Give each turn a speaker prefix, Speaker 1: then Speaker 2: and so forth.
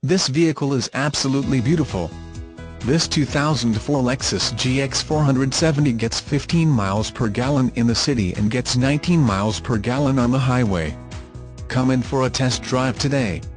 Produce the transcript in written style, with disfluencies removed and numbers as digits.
Speaker 1: This vehicle is absolutely beautiful. This 2004 Lexus GX 470 gets 15 miles per gallon in the city and gets 19 miles per gallon on the highway. Come in for a test drive today.